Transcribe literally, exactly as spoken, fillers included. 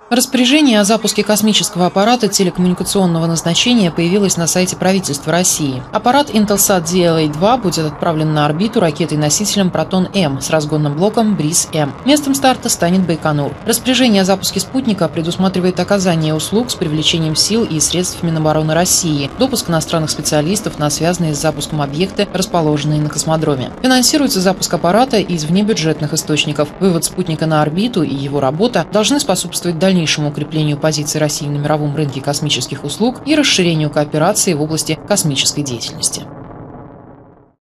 Распоряжение о запуске космического аппарата телекоммуникационного назначения появилось на сайте правительства России. Аппарат Intelsat ди эл эй два будет отправлен на орбиту ракетой-носителем «Протон-М» с разгонным блоком «Бриз-М». Местом старта станет Байконур. Распоряжение о запуске спутника предусматривает оказание услуг с привлечением сил и средств Минобороны России, допуск иностранных специалистов на связанные с запуском объекты, расположенные на космодроме. Финансируется запуск аппарата из внебюджетных источников. Вывод спутника на орбиту и его работа должны способствовать дальнейшему дальнейшему укреплению позиций России на мировом рынке космических услуг и расширению кооперации в области космической деятельности.